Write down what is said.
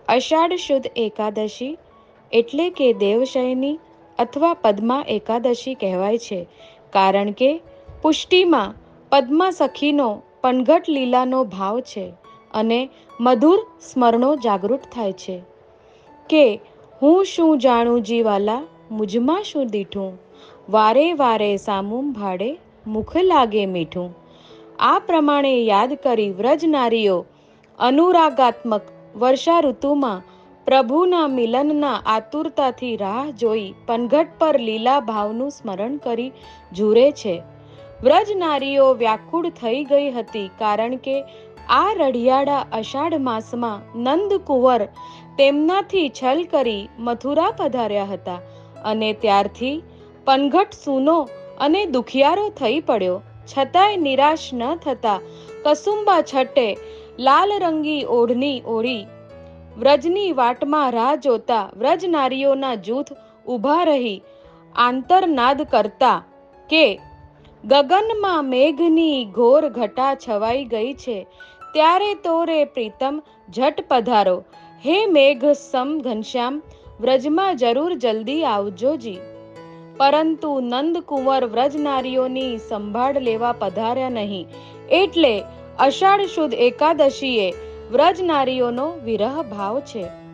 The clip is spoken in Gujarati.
અષાઢ શુદ્ધ એકાદશી એટલે કે દેવશયની અથવા પદ્મા એકાદશી કહેવાય છે, કારણ કે પુષ્ટિમાં પદ્મા સખીનો પનઘટ લીલાનો ભાવ છે અને મધુર સ્મરણો જાગૃત થાય છે કે હું શું જાણું જીવાલા, મુજમાં શું દીઠું, વારે વારે સામું ભાડે મુખ લાગે મીઠું. આ પ્રમાણે યાદ કરી વ્રજ નારીઓ અનુરાગાત્મક વર્ષા ઋતુમાં પ્રભુના મિલનના આતુરતાથી રાહ જોઈ પનઘટ પર લીલા ભાવનું સ્મરણ કરી ઝૂરે છે. વ્રજ નારીઓ વ્યાકુળ થઈ ગઈ હતી, કારણ કે આ રઢિયાળા અષાઢ માસમાં નંદકુંવર તેમનાથી છલ કરી મથુરા પધાર્યા હતા અને ત્યારથી પનઘટ સૂનો અને દુખિયારો થઈ પડ્યો. છતાંય નિરાશ ન થતા કસુંબા છટે લાલ રંગી ઓઢણી ઓઢી વ્રજની વાટમાં રાહ જોતા વ્રજ નારીઓના જૂથ ઊભા રહી આંતરનાદ કરતા કે ગગનમાં મેઘની ઘોર ઘટા છવાઈ ગઈ છે, ત્યારે તો રે પ્રીતમ ઝટ પધારો, હે મેઘ સમ ઘનશ્યામ, વ્રજમાં જરૂર જલ્દી આવજો જી. પરંતુ નંદકુંવર વ્રજ નારીઓની સંભાળ લેવા પધાર્યા નહીં, એટલે અષાઢ શુદ્ધ એકાદશીએ વ્રજ નારીઓનો વિરહ ભાવ છે.